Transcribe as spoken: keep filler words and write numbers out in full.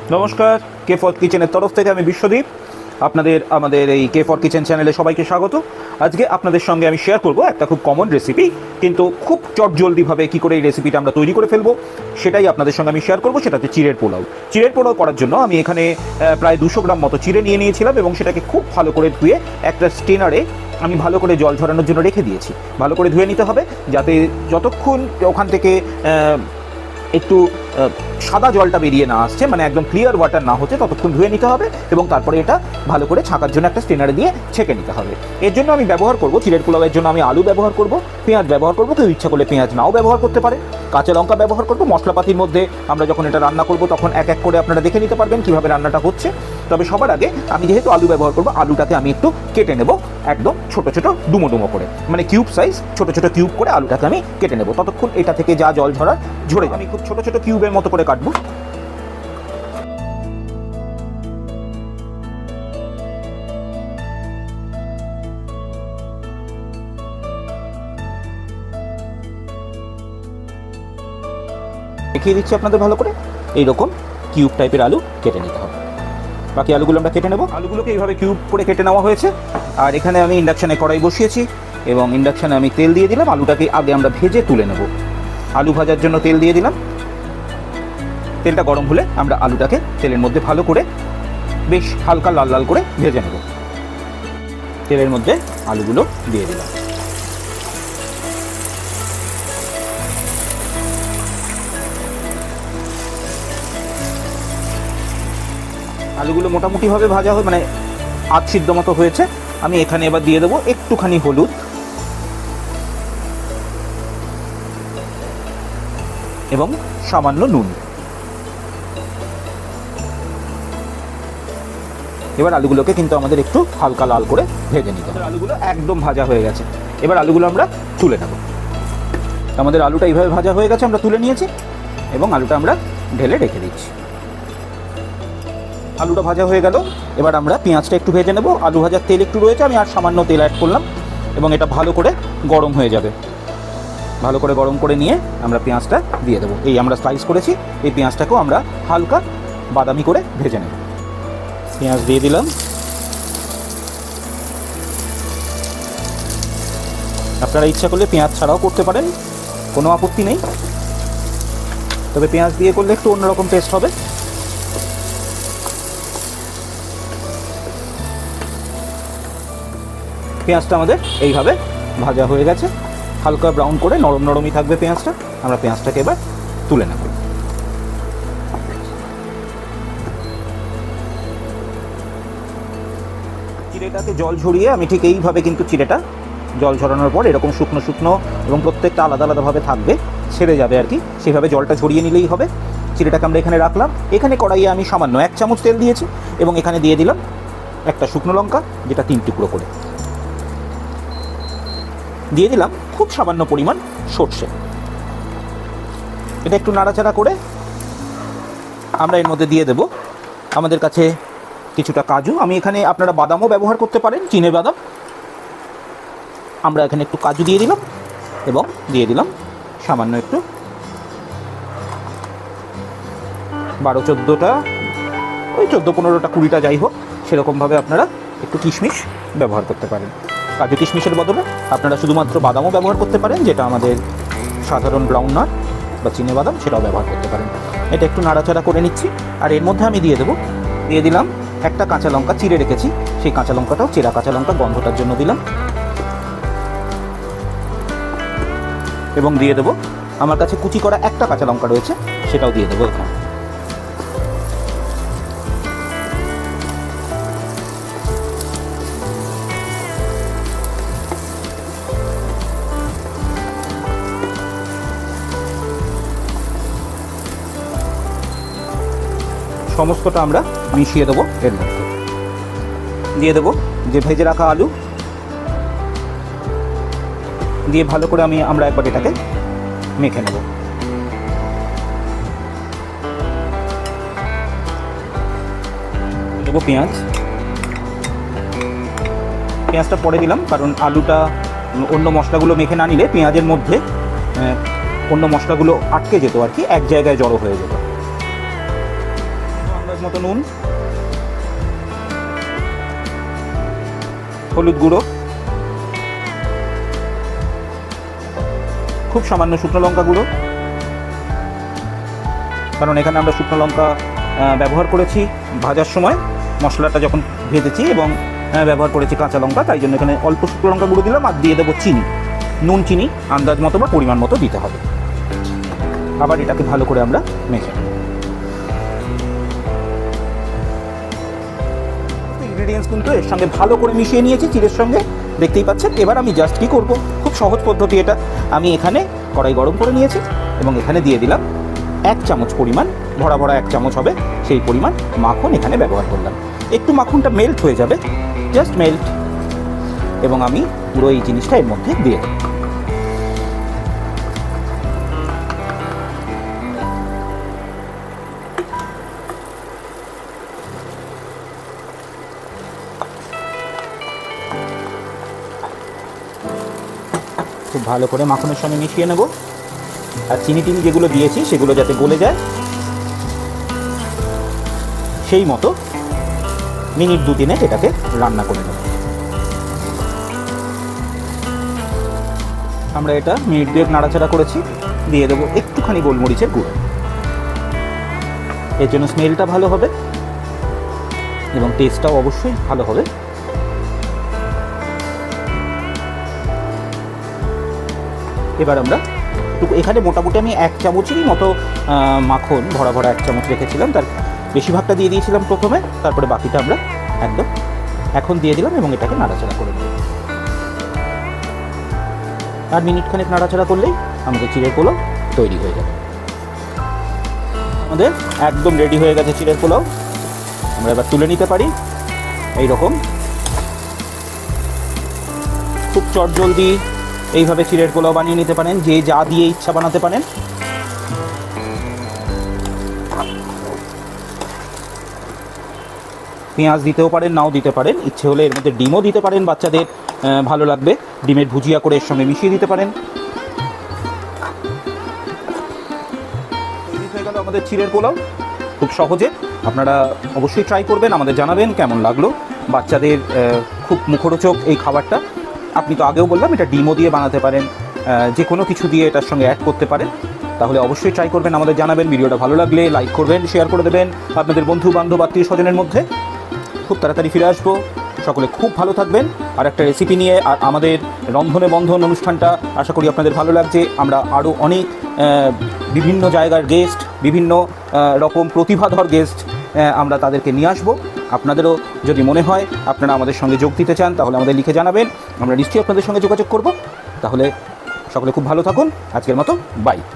নমস্কার, K for কিচেনের তরফ থেকে আমি বিশ্বদীপ আপনাদের আমাদের এই কে ফর কিচেন চ্যানেলে সবাইকে স্বাগত। আজকে আপনাদের সঙ্গে আমি শেয়ার করব একটা খুব কমন রেসিপি, কিন্তু খুব চটজলদিভাবে কী করে এই রেসিপিটা আমরা তৈরি করে ফেলবো সেটাই আপনাদের সঙ্গে আমি শেয়ার করবো। সেটা হচ্ছে চিড়ের পোলাও। চিড়ের পোলাও করার জন্য আমি এখানে প্রায় দুশো গ্রাম মতো চিড়ে নিয়ে নিয়েছিলাম এবং সেটাকে খুব ভালো করে ধুয়ে একটা স্টেনারে আমি ভালো করে জল ঝরানোর জন্য রেখে দিয়েছি। ভালো করে ধুয়ে নিতে হবে যাতে যতক্ষণ ওখান থেকে একটু সাদা জলটা বেরিয়ে না আসছে, মানে একদম ক্লিয়ার ওয়াটার না হচ্ছে, ততক্ষণ ধুয়ে নিতে হবে এবং তারপরে এটা ভালো করে ছাকার জন্য একটা স্টেনারে দিয়ে ছেঁকে নিতে হবে। এর জন্য আমি ব্যবহার করব, চিড়ের পোলাওয়ের জন্য আমি আলু ব্যবহার করব, পেঁয়াজ ব্যবহার করব, কেউ ইচ্ছা করলে পেঁয়াজ নাও ব্যবহার করতে পারে, কাঁচা লঙ্কা ব্যবহার করব। মশলাপাতির মধ্যে আমরা যখন এটা রান্না করব তখন এক এক করে আপনারা দেখে নিতে পারবেন কীভাবে রান্নাটা হচ্ছে। তবে সবার আগে আমি যেহেতু আলু ব্যবহার করব, আলুটাকে আমি একটু কেটে নেব একদম ছোটো ছোটো ডুমো ডুমো করে, মানে কিউব সাইজ ছোটো ছোটো কিউব করে আলুটাকে আমি কেটে নেব। ততক্ষণ এটা থেকে যা জল ঝরার ঝরে আমি খুব ছোটো ছোটো কিউবের মতো করে কাটবো। দেখিয়ে দিচ্ছি আপনাদের ভালো করে, এইরকম কিউব টাইপের আলু কেটে নিতে হবে। বাকি আলুগুলো আমরা কেটে নেব। আলুগুলোকে এইভাবে কিউব করে কেটে নেওয়া হয়েছে। আর এখানে আমি ইন্ডাকশানে কড়াই বসিয়েছি এবং ইন্ডাকশানে আমি তেল দিয়ে দিলাম। আলুটাকে আগে আমরা ভেজে তুলে নেব। আলু ভাজার জন্য তেল দিয়ে দিলাম। তেলটা গরম হলে আমরা আলুটাকে তেলের মধ্যে ভালো করে বেশ হালকা লাল লাল করে ভেজে নেব। তেলের মধ্যে আলুগুলো দিয়ে দিলাম। আলুগুলো মোটামুটিভাবে ভাজা হয়, মানে আধ সিদ্ধ মতো হয়েছে। আমি এখানে এবার দিয়ে দেবো একটুখানি হলুদ এবং সামান্য নুন। এবার আলুগুলোকে কিন্তু আমাদের একটু হালকা লাল করে ভেজে নিতে হবে। আলুগুলো একদম ভাজা হয়ে গেছে। এবার আলুগুলো আমরা তুলে নেব। আমাদের আলুটা এইভাবে ভাজা হয়ে গেছে, আমরা তুলে নিয়েছি এবং আলুটা আমরা ঢেলে রেখে দিচ্ছি। আলুটা ভাজা হয়ে গেল। এবার আমরা পেঁয়াজটা একটু ভেজে নেব। আলু ভাজার তেল একটু রয়েছে, আমি আর সামান্য তেল অ্যাড করলাম এবং এটা ভালো করে গরম হয়ে যাবে। ভালো করে গরম করে নিয়ে আমরা পেঁয়াজটা দিয়ে দেবো। এই আমরা স্লাইস করেছি, এই পেঁয়াজটাকেও আমরা হালকা বাদামি করে ভেজে নেব। পেঁয়াজ দিয়ে দিলাম। আপনারা ইচ্ছা করলে পেঁয়াজ ছাড়াও করতে পারেন, কোনো আপত্তি নেই, তবে পেঁয়াজ দিয়ে করলে একটু অন্যরকম টেস্ট হবে। পেঁয়াজটা আমাদের এইভাবে ভাজা হয়ে গেছে, হালকা ব্রাউন করে, নরম নরমই থাকবে পেঁয়াজটা। আমরা পেঁয়াজটাকে এবার তুলে নেব। চিড়েটাকে জল ঝরিয়ে আমি ঠিক এইভাবে, কিন্তু চিড়েটা জল ঝরানোর পর এরকম শুকনো শুকনো এবং প্রত্যেকটা আলাদা আলাদাভাবে থাকবে, ছেড়ে যাবে আর কি, সেভাবে জলটা ঝরিয়ে নিলেই হবে। চিড়েটাকে আমরা এখানে রাখলাম। এখানে কড়াইয়ে আমি সামান্য এক চামচ তেল দিয়েছি এবং এখানে দিয়ে দিলাম একটা শুকনো লঙ্কা, যেটা তিন টুকরো করে দিয়ে দিলাম। খুব সামান্য পরিমাণ সর্ষে। এটা একটু নাড়াচাড়া করে আমরা এর মধ্যে দিয়ে দেব আমাদের কাছে কিছুটা কাজু। আমি এখানে, আপনারা বাদামও ব্যবহার করতে পারেন, চিনে বাদাম। আমরা এখানে একটু কাজু দিয়ে দিলাম এবং দিয়ে দিলাম সামান্য একটু, বারো চোদ্দোটা, ওই চোদ্দো পনেরোটা কুড়িটা যাই হোক, সেরকমভাবে আপনারা একটু কিশমিশ ব্যবহার করতে পারেন। কাজু কিশমিশের বদলে আপনারা শুধুমাত্র বাদামও ব্যবহার করতে পারেন, যেটা আমাদের সাধারণ ব্রাউন নাট বা চিনে বাদাম, সেটাও ব্যবহার করতে পারেন। এটা একটু নাড়াচাড়া করে নিচ্ছি। আর এর মধ্যে আমি দিয়ে দেবো, দিয়ে দিলাম একটা কাঁচা লঙ্কা চিড়ে রেখেছি, সেই কাঁচা লঙ্কাটাও, চেরা কাঁচা লঙ্কা, গন্ধটার জন্য দিলাম। এবং দিয়ে দেবো আমার কাছে কুচি করা একটা কাঁচা লঙ্কা রয়েছে, সেটাও দিয়ে দেবো এখানে। সমস্তটা আমরা মিশিয়ে দেবো এর মধ্যে। দিয়ে দেবো যে ভেজে রাখা আলু, দিয়ে ভালো করে আমি আমরা একবার এটাকে মেখে নেব। দেবো পেঁয়াজ। পেঁয়াজটা পরে দিলাম, কারণ আলুটা অন্য মশলাগুলো মেখে না নিলে পেঁয়াজের মধ্যে অন্য মশলাগুলো আটকে যেত আর কি, এক জায়গায় জড়ো হয়ে যেত। আমরা আন্দাজ মতো নুন, হলুদ গুঁড়ো, খুব সামান্য শুকনো লঙ্কা গুঁড়ো, কারণ এখানে আমরা শুকনো লঙ্কা ব্যবহার করেছি ভাজার সময়, মশলাটা যখন ভেজেছি, এবং ব্যবহার করেছি কাঁচা লঙ্কা, তাই জন্য এখানে অল্প শুকনো লঙ্কা গুঁড়ো দিলাম। আর দিয়ে দেবো চিনি, নুন চিনি আন্দাজ মতো বা পরিমাণ মতো দিতে হবে। আবার এটাকে ভালো করে আমরা মেখে নেব। ইনগ্রেডিয়েন্টস কিন্তু এর সঙ্গে ভালো করে মিশিয়ে নিয়েছি চিড়ের সঙ্গে, দেখতেই পাচ্ছেন। এবার আমি জাস্ট কী করবো, খুব সহজ পদ্ধতি এটা। আমি এখানে কড়াই গরম করে নিয়েছি এবং এখানে দিয়ে দিলাম এক চামচ পরিমাণ, ভরা ভরা এক চামচ হবে সেই পরিমাণ মাখন এখানে ব্যবহার করলাম। একটু মাখনটা মেল্ট হয়ে যাবে, জাস্ট মেল্ট, এবং আমি পুরো এই জিনিসটা এর মধ্যে দিয়ে দেব। খুব ভালো করে মাখনের সঙ্গে মিশিয়ে নেব। আর চিনি টিনি যেগুলো দিয়েছি সেগুলো যাতে গলে যায় সেই মতো মিনিট দু তিনে এটাকে রান্না করে নেব। আমরা এটা মিনিট দুয়েক নাড়াচাড়া করেছি। দিয়ে দেবো একটুখানি গোলমরিচের গুঁড়ো, এর জন্য স্মেলটা ভালো হবে এবং টেস্টটাও অবশ্যই ভালো হবে। এবার আমরা এখানে মোটামুটি আমি এক চামচেরই মতো মাখন, ভরা ভরা এক চামচ রেখেছিলাম, তার বেশিরভাগটা দিয়ে দিয়েছিলাম প্রথমে, তারপরে বাকিটা আমরা একদম এখন দিয়ে দিলাম এবং এটাকে নাড়াচাড়া করে দেব। আর মিনিট খানেক নাড়াচাড়া করলেই আমাদের চিড়ের পোলাও তৈরি হয়ে যাবে। আমাদের একদম রেডি হয়ে গেছে চিড়ের পোলাও। আমরা এবার তুলে নিতে পারি। এই রকম খুব চটজলদি এইভাবে চিড়ের পোলাও বানিয়ে নিতে পারেন, যে যা দিয়ে ইচ্ছা বানাতে পারেন। পেঁয়াজ দিতেও পারেন, নাও দিতে পারেন, ইচ্ছে হলে এর মধ্যে ডিমও দিতে পারেন, বাচ্চাদের ভালো লাগবে, ডিমের ভুজিয়া করে এর সঙ্গে মিশিয়ে দিতে পারেন। তৈরি হয়ে গেল আমাদের চিড়ের পোলাও, খুব সহজে। আপনারা অবশ্যই ট্রাই করবেন, আমাদের জানাবেন কেমন লাগলো। বাচ্চাদের খুব মুখরোচক এই খাবারটা। আপনি তো আগেও বললাম এটা ডিমও দিয়ে বানাতে পারেন, যে কোনো কিছু দিয়ে এটার সঙ্গে অ্যাড করতে পারেন। তাহলে অবশ্যই ট্রাই করবেন, আমাদের জানাবেন। ভিডিওটা ভালো লাগলে লাইক করবেন, শেয়ার করে দেবেন আপনাদের বন্ধু বান্ধব আত্মীয় স্বজনের মধ্যে। খুব তাড়াতাড়ি ফিরে আসবো, সকলে খুব ভালো থাকবেন আর একটা রেসিপি নিয়ে। আর আমাদের রন্ধনে বন্ধন অনুষ্ঠানটা আশা করি আপনাদের ভালো লাগছে। আমরা আরও অনেক বিভিন্ন জায়গার গেস্ট, বিভিন্ন রকম প্রতিভাধর গেস্ট আমরা তাদেরকে নিয়ে আসবো। আপনাদেরও যদি মনে হয় আপনারা আমাদের সঙ্গে যোগ দিতে চান, তাহলে আমাদের লিখে জানাবেন, আমরা নিশ্চয়ই আপনাদের সঙ্গে যোগাযোগ করব। তাহলে সকলে খুব ভালো থাকুন, আজকের মতো বাই।